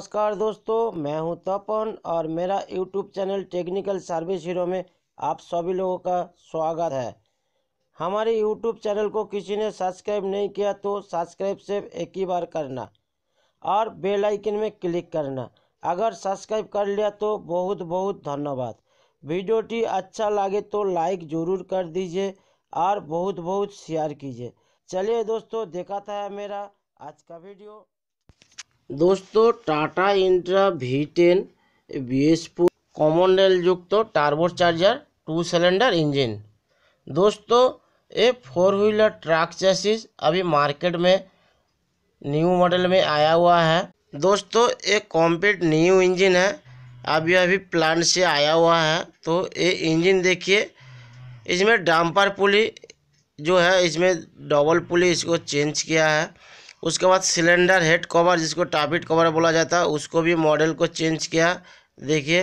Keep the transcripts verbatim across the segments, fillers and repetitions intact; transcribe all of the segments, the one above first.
नमस्कार दोस्तों, मैं हूं तपन और मेरा YouTube channel technical service hero में आप सभी लोगों का स्वागत है। हमारे यूट्यूब चैनल को किसी ने सब्सक्राइब नहीं किया तो सब्सक्राइब सिर्फ एक ही बार करना और बेल आइकन में क्लिक करना। अगर सब्सक्राइब कर लिया तो बहुत बहुत धन्यवाद। वीडियोटी अच्छा लगे तो लाइक ज़रूर कर दीजिए और बहुत बहुत शेयर कीजिए। चलिए दोस्तों, दिखाता है मेरा आज का वीडियो। दोस्तों, Tata intra V ten B S four common rail युक्त turbo charger two cylinder engine. दोस्तों, ये फोर व्हीलर ट्रक चैसिस अभी मार्केट में न्यू मॉडल में आया हुआ है। दोस्तों, एक कॉम्पैक्ट न्यू इंजन है, अभी अभी प्लांट से आया हुआ है। तो ये इंजन देखिए, इसमें डंपर पुली जो है, इसमें डबल पुली इसको चेंज किया है। उसके बाद सिलेंडर हेड कवर जिसको टापिट कवर बोला जाता है, उसको भी मॉडल को चेंज किया। देखिए,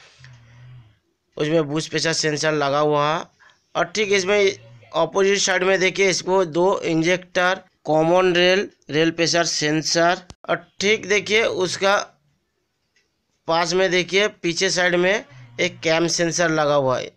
उसमें बूस्ट प्रेशर सेंसर लगा हुआ है। और ठीक इसमें ऑपोजिट साइड में देखिए, इसको दो injector, common rail rail pressure sensor, और ठीक देखिए उसका पास में देखिए पीछे साइड में एक कैम सेंसर लगा हुआ है।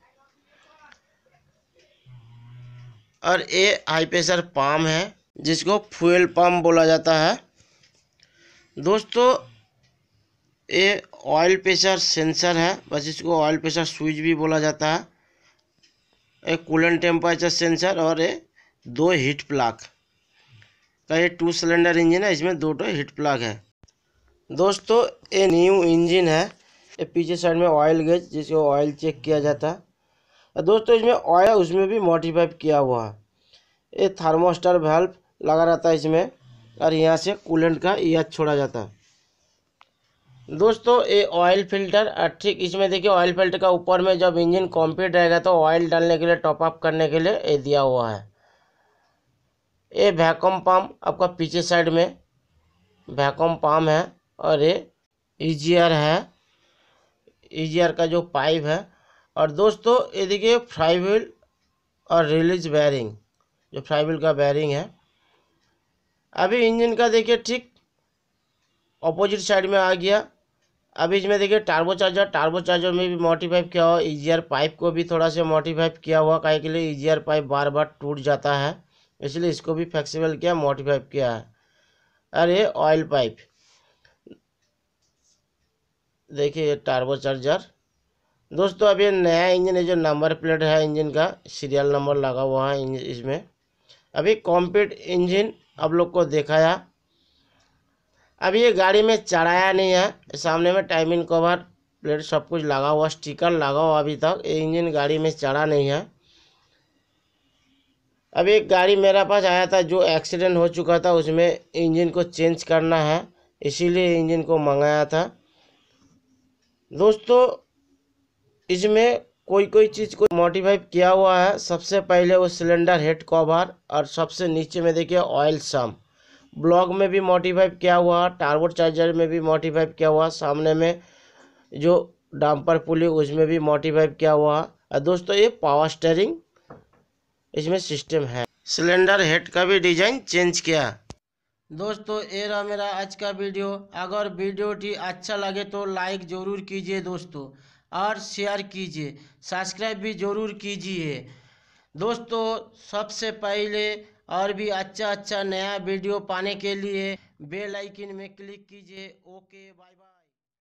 और ये हाई प्रेशर पंप है जिसको फ्यूल पंप बोला जाता है। दोस्तों, ये ऑयल प्रेशर सेंसर है, बस इसको ऑयल प्रेशर स्विच भी बोला जाता है। एक कूलेंट टेम्परेचर सेंसर और ये दो हीट प्लग का ये टू सिलेंडर इंजन है, इसमें दो तो हीट प्लग है। दोस्तों, ये न्यू इंजन है। ये पीछे साइड में ऑयल गेज जिसको ऑयल चेक किया जाता है। दोस्तों, इसमें ऑयल उसमें भी मॉडिफाई किया हुआ है। ये थर्मोस्टर वाल्व लगा रहता है इसमें, और यहाँ से कूलेंट का यह छोड़ा जाता है। दोस्तों, ये ऑयल फिल्टर, और ठीक इसमें देखिए ऑयल फिल्टर का ऊपर में जब इंजन कंप्लीट रहेगा तो ऑयल डालने के लिए, टॉप अप करने के लिए ये दिया हुआ है। ये वैक्यूम पंप आपका पीछे साइड में वैक्यूम पंप है। और ये ईजीआर है, ईजीआर का जो पाइप है। और दोस्तों, ये देखिए फ्लाई व्हील और रिलीज बेयरिंग, जो फ्लाई व्हील का बेयरिंग है। अभी इंजन का देखिए ठीक ऑपोजिट साइड में आ गया। अभी इसमें देखिए टार्बो चार्जर टार्बो चार्जर में भी मॉडिफाई किया हुआ। ईजीआर पाइप को भी थोड़ा सा मॉडिफाई किया हुआ, काहे के लिए ईजीआर पाइप बार बार टूट जाता है, इसलिए इसको भी फ्लेक्सिबल किया, मॉडिफाई किया है। और ये ऑयल पाइप देखिए, ये टार्बो चार्जर। दोस्तों, अब ये नया इंजन है, जो नंबर प्लेट है इंजन का, सीरियल नंबर लगा हुआ है इसमें। अभी कॉम्पैक्ट इंजन आप लोग को दिखाया। अभी ये गाड़ी में चढ़ाया नहीं है, सामने में टाइमिंग कवर प्लेट सब कुछ लगा हुआ, स्टिकर लगा हुआ। अभी तक ये इंजन गाड़ी में चढ़ा नहीं है। अभी एक गाड़ी मेरा पास आया था जो एक्सीडेंट हो चुका था, उसमें इंजन को चेंज करना है, इसीलिए इंजन को मंगाया था। दोस्तों, इसमें कोई कोई चीज़ को मॉडिफाई किया हुआ है। सबसे पहले वो सिलेंडर हेड कवर, और सबसे नीचे में देखिए ऑयल सम ब्लॉक में भी मॉडिफाई किया हुआ, टार्बो चार्जर में भी मॉडिफाई किया हुआ, सामने में जो डंपर पुली उसमें भी मॉडिफाई किया हुआ। और दोस्तों, ये पावर स्टीयरिंग इसमें सिस्टम है। सिलेंडर हेड का भी डिजाइन चेंज किया। दोस्तों, ये रहा मेरा आज का वीडियो। अगर वीडियोटी अच्छा लगे तो लाइक ज़रूर कीजिए दोस्तों, और शेयर कीजिए, सब्सक्राइब भी ज़रूर कीजिए दोस्तों। सबसे पहले और भी अच्छा अच्छा नया वीडियो पाने के लिए बेल आइकन में क्लिक कीजिए। Okay, bye bye.